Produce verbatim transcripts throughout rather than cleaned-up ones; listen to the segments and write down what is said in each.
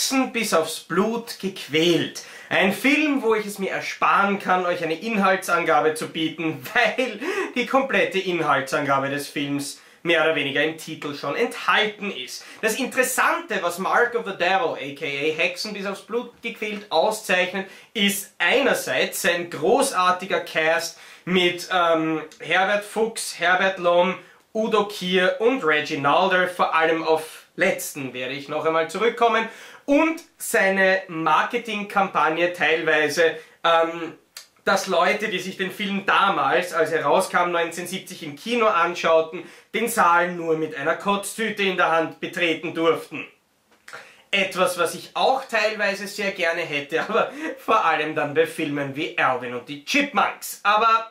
Hexen bis aufs Blut gequält. Ein Film, wo ich es mir ersparen kann, euch eine Inhaltsangabe zu bieten, weil die komplette Inhaltsangabe des Films mehr oder weniger im Titel schon enthalten ist. Das Interessante, was Mark of the Devil, aka Hexen bis aufs Blut gequält, auszeichnet, ist einerseits sein großartiger Cast mit ähm, Herbert Fuchs, Herbert Lom, Udo Kier und Reggie Nalder, vor allem auf letzten werde ich noch einmal zurückkommen, und seine Marketingkampagne teilweise, ähm, dass Leute, die sich den Film damals, als er rauskam, neunzehnhundertsiebzig im Kino anschauten, den Saal nur mit einer Kotztüte in der Hand betreten durften. Etwas, was ich auch teilweise sehr gerne hätte, aber vor allem dann bei Filmen wie Alvin und die Chipmunks. Aber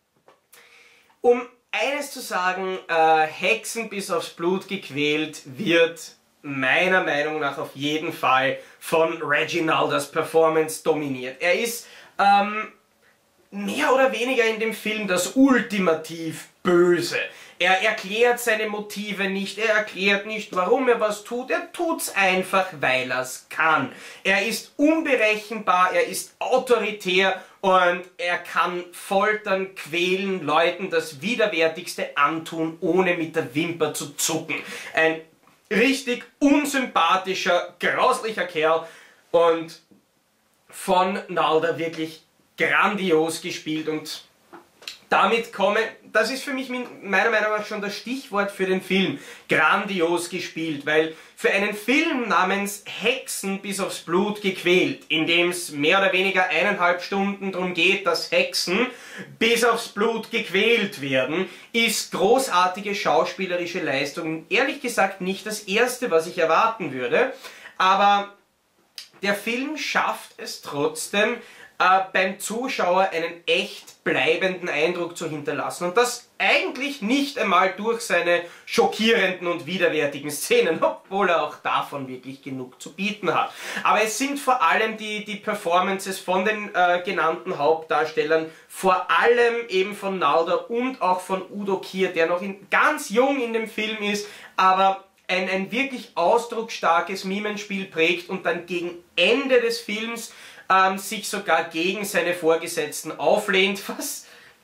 um eines zu sagen, äh, Hexen bis aufs Blut gequält wird meiner Meinung nach auf jeden Fall von Reggie Nalders Performance dominiert. Er ist ähm, mehr oder weniger in dem Film das ultimativ Böse. Er erklärt seine Motive nicht, er erklärt nicht, warum er was tut, er tut's einfach, weil er's kann. Er ist unberechenbar, er ist autoritär und er kann foltern, quälen, Leuten das Widerwärtigste antun, ohne mit der Wimper zu zucken. Ein richtig unsympathischer, grauslicher Kerl und von Nalder wirklich grandios gespielt, und damit komme, das ist für mich meiner Meinung nach schon das Stichwort für den Film, grandios gespielt, weil für einen Film namens Hexen bis aufs Blut gequält, in dem es mehr oder weniger eineinhalb Stunden darum geht, dass Hexen bis aufs Blut gequält werden, ist großartige schauspielerische Leistung ehrlich gesagt nicht das Erste, was ich erwarten würde, aber der Film schafft es trotzdem, äh, beim Zuschauer einen echt bleibenden Eindruck zu hinterlassen. Und das eigentlich nicht einmal durch seine schockierenden und widerwärtigen Szenen, obwohl er auch davon wirklich genug zu bieten hat. Aber es sind vor allem die, die Performances von den äh, genannten Hauptdarstellern, vor allem eben von Nalder und auch von Udo Kier, der noch in, ganz jung in dem Film ist, aber ein, ein wirklich ausdrucksstarkes Mimenspiel prägt und dann gegen Ende des Films ähm, sich sogar gegen seine Vorgesetzten auflehnt, was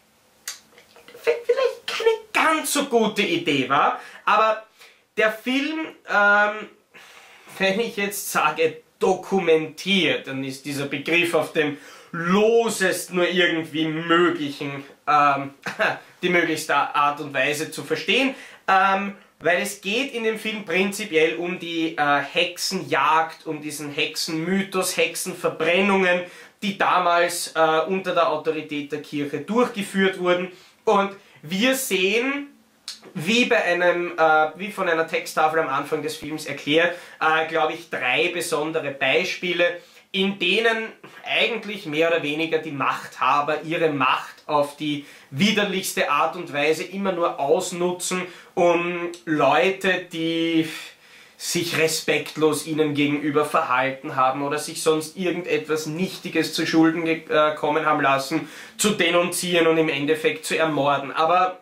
vielleicht keine ganz so gute Idee war. Aber der Film, ähm, wenn ich jetzt sage dokumentiert, dann ist dieser Begriff auf dem losest nur irgendwie möglichen, ähm, die möglichste Art und Weise zu verstehen, ähm, weil es geht in dem Film prinzipiell um die äh, Hexenjagd, um diesen Hexenmythos, Hexenverbrennungen, die damals äh, unter der Autorität der Kirche durchgeführt wurden. Und wir sehen, wie bei einem, äh, wie von einer Texttafel am Anfang des Films erklärt, äh, glaube ich, drei besondere Beispiele, in denen eigentlich mehr oder weniger die Machthaber ihre Macht auf die widerlichste Art und Weise immer nur ausnutzen, um Leute, die sich respektlos ihnen gegenüber verhalten haben oder sich sonst irgendetwas Nichtiges zu Schulden äh, kommen haben lassen, zu denunzieren und im Endeffekt zu ermorden. Aber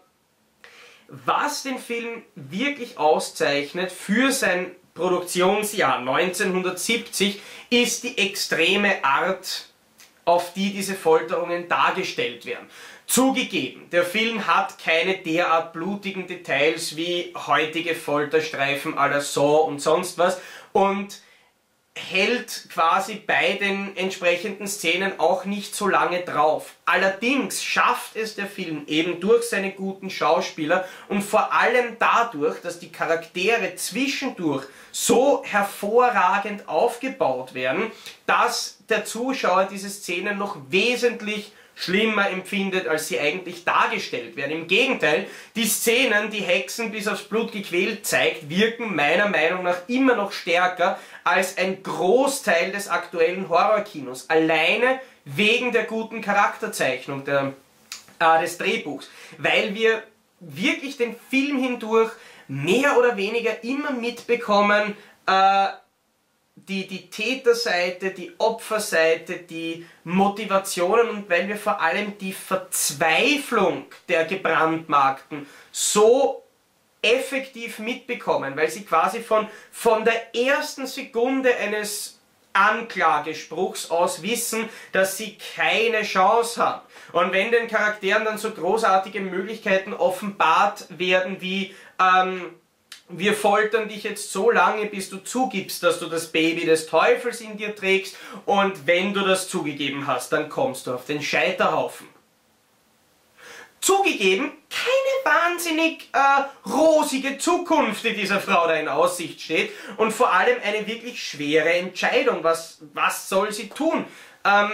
was den Film wirklich auszeichnet für sein Produktionsjahr neunzehnhundertsiebzig, ist die extreme Art, auf die diese Folterungen dargestellt werden. Zugegeben, der Film hat keine derart blutigen Details wie heutige Folterstreifen à la Saw und sonst was und hält quasi bei den entsprechenden Szenen auch nicht so lange drauf. Allerdings schafft es der Film eben durch seine guten Schauspieler und vor allem dadurch, dass die Charaktere zwischendurch so hervorragend aufgebaut werden, dass der Zuschauer diese Szenen noch wesentlich schlimmer empfindet, als sie eigentlich dargestellt werden. Im Gegenteil, die Szenen, die Hexen bis aufs Blut gequält zeigt, wirken meiner Meinung nach immer noch stärker als ein Großteil des aktuellen Horrorkinos. Alleine wegen der guten Charakterzeichnung der, äh, des Drehbuchs. Weil wir wirklich den Film hindurch mehr oder weniger immer mitbekommen, äh, Die, die Täterseite, die Opferseite, die Motivationen und weil wir vor allem die Verzweiflung der Gebrandmarkten so effektiv mitbekommen, weil sie quasi von, von der ersten Sekunde eines Anklagespruchs aus wissen, dass sie keine Chance haben. Und wenn den Charakteren dann so großartige Möglichkeiten offenbart werden wie ähm, wir foltern dich jetzt so lange, bis du zugibst, dass du das Baby des Teufels in dir trägst, und wenn du das zugegeben hast, dann kommst du auf den Scheiterhaufen. Zugegeben, keine wahnsinnig äh, rosige Zukunft, die dieser Frau da in Aussicht steht, und vor allem eine wirklich schwere Entscheidung. Was, was soll sie tun? Ähm,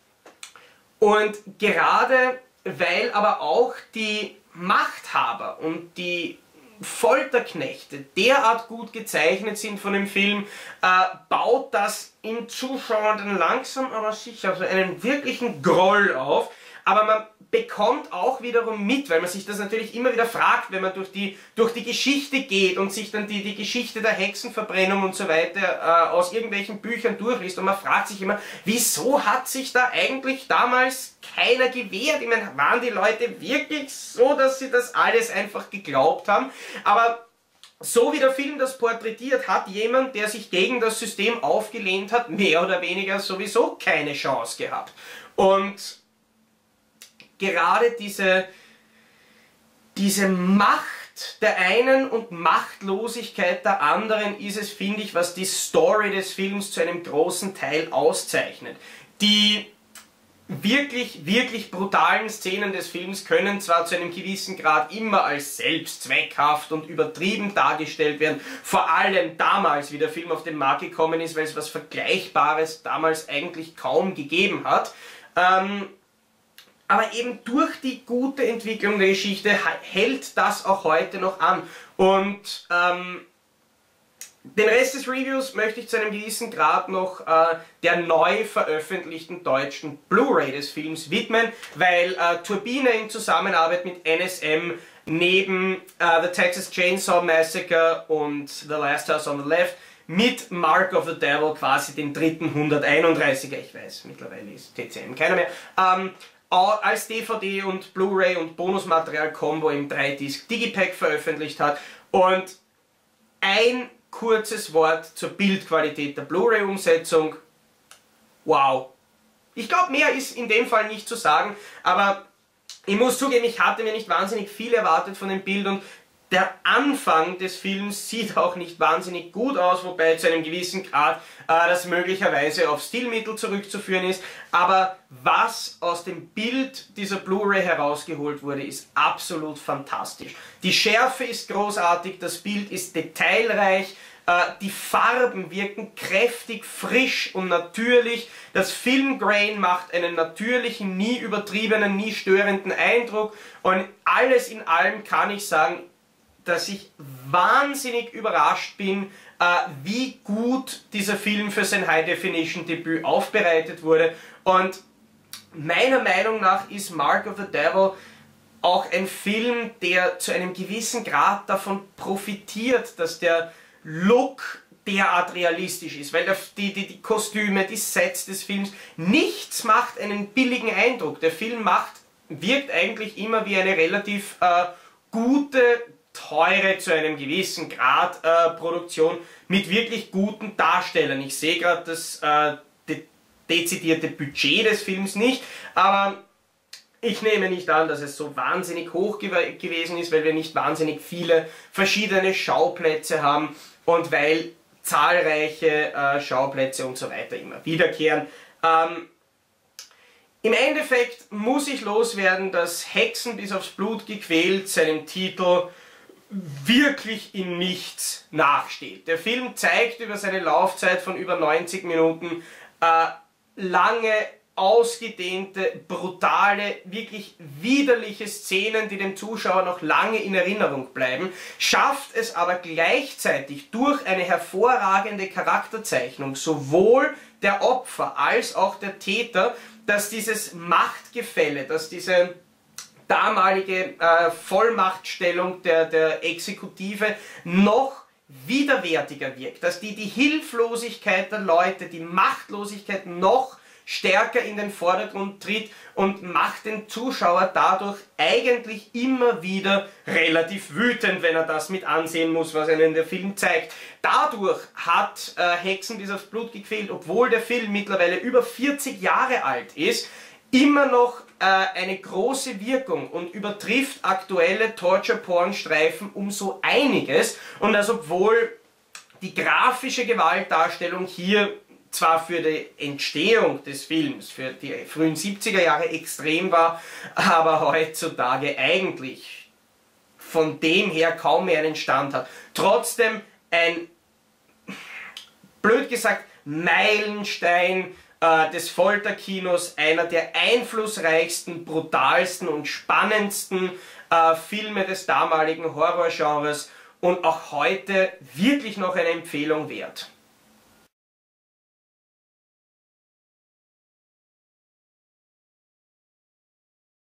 und gerade weil aber auch die Machthaber und die Folterknechte derart gut gezeichnet sind von dem Film, äh, baut das im Zuschauer dann langsam aber sicher so einen wirklichen Groll auf. Aber man bekommt auch wiederum mit, weil man sich das natürlich immer wieder fragt, wenn man durch die, durch die Geschichte geht und sich dann die, die Geschichte der Hexenverbrennung und so weiter äh, aus irgendwelchen Büchern durchliest, und man fragt sich immer, wieso hat sich da eigentlich damals keiner gewehrt? Ich meine, waren die Leute wirklich so, dass sie das alles einfach geglaubt haben? Aber so wie der Film das porträtiert, hat jemand, der sich gegen das System aufgelehnt hat, mehr oder weniger sowieso keine Chance gehabt. Und gerade diese, diese Macht der einen und Machtlosigkeit der anderen ist es, finde ich, was die Story des Films zu einem großen Teil auszeichnet. Die wirklich, wirklich brutalen Szenen des Films können zwar zu einem gewissen Grad immer als selbstzweckhaft und übertrieben dargestellt werden, vor allem damals, wie der Film auf den Markt gekommen ist, weil es was Vergleichbares damals eigentlich kaum gegeben hat. Ähm, Aber eben durch die gute Entwicklung der Geschichte hält das auch heute noch an. Und ähm, den Rest des Reviews möchte ich zu einem gewissen Grad noch äh, der neu veröffentlichten deutschen Blu-ray des Films widmen, weil äh, Turbine in Zusammenarbeit mit N S M neben äh, The Texas Chainsaw Massacre und The Last House on the Left mit Mark of the Devil quasi den dritten hunderteinunddreißiger, ich weiß, mittlerweile ist T C M keiner mehr, ähm, als D V D und Blu-ray und Bonusmaterial-Combo im drei Disc Digipack veröffentlicht hat. Und ein kurzes Wort zur Bildqualität der Blu-ray-Umsetzung. Wow. Ich glaube, mehr ist in dem Fall nicht zu sagen, aber ich muss zugeben, ich hatte mir nicht wahnsinnig viel erwartet von dem Bild, und der Anfang des Films sieht auch nicht wahnsinnig gut aus, wobei zu einem gewissen Grad äh, das möglicherweise auf Stilmittel zurückzuführen ist. Aber was aus dem Bild dieser Blu-ray herausgeholt wurde, ist absolut fantastisch. Die Schärfe ist großartig, das Bild ist detailreich, äh, die Farben wirken kräftig, frisch und natürlich. Das Filmgrain macht einen natürlichen, nie übertriebenen, nie störenden Eindruck, und alles in allem kann ich sagen, dass ich wahnsinnig überrascht bin, äh, wie gut dieser Film für sein High-Definition-Debüt aufbereitet wurde. Und meiner Meinung nach ist Mark of the Devil auch ein Film, der zu einem gewissen Grad davon profitiert, dass der Look derart realistisch ist, weil der, die, die, die Kostüme, die Sets des Films, nichts macht einen billigen Eindruck. Der Film macht, wirkt eigentlich immer wie eine relativ äh, gute, teure, zu einem gewissen Grad äh, Produktion mit wirklich guten Darstellern. Ich sehe gerade das äh, de dezidierte Budget des Films nicht, aber ich nehme nicht an, dass es so wahnsinnig hoch gew gewesen ist, weil wir nicht wahnsinnig viele verschiedene Schauplätze haben und weil zahlreiche äh, Schauplätze und so weiter immer wiederkehren. Ähm, Im Endeffekt muss ich loswerden, dass Hexen bis aufs Blut gequält seinem Titel wirklich in nichts nachsteht. Der Film zeigt über seine Laufzeit von über neunzig Minuten äh, lange, ausgedehnte, brutale, wirklich widerliche Szenen, die dem Zuschauer noch lange in Erinnerung bleiben, schafft es aber gleichzeitig durch eine hervorragende Charakterzeichnung sowohl der Opfer als auch der Täter, dass dieses Machtgefälle, dass diese damalige äh, Vollmachtstellung der, der Exekutive noch widerwärtiger wirkt, dass die, die Hilflosigkeit der Leute, die Machtlosigkeit noch stärker in den Vordergrund tritt und macht den Zuschauer dadurch eigentlich immer wieder relativ wütend, wenn er das mit ansehen muss, was einem der Film zeigt. Dadurch hat äh, Hexen bis aufs Blut gequält, obwohl der Film mittlerweile über vierzig Jahre alt ist, immer noch äh, eine große Wirkung und übertrifft aktuelle Torture-Porn-Streifen um so einiges. Und das obwohl die grafische Gewaltdarstellung hier zwar für die Entstehung des Films, für die frühen siebziger Jahre extrem war, aber heutzutage eigentlich von dem her kaum mehr einen Stand hat. Trotzdem ein, blöd gesagt, Meilenstein äh, des Folterkinos, einer der einflussreichsten, brutalsten und spannendsten äh, Filme des damaligen Horrorgenres und auch heute wirklich noch eine Empfehlung wert.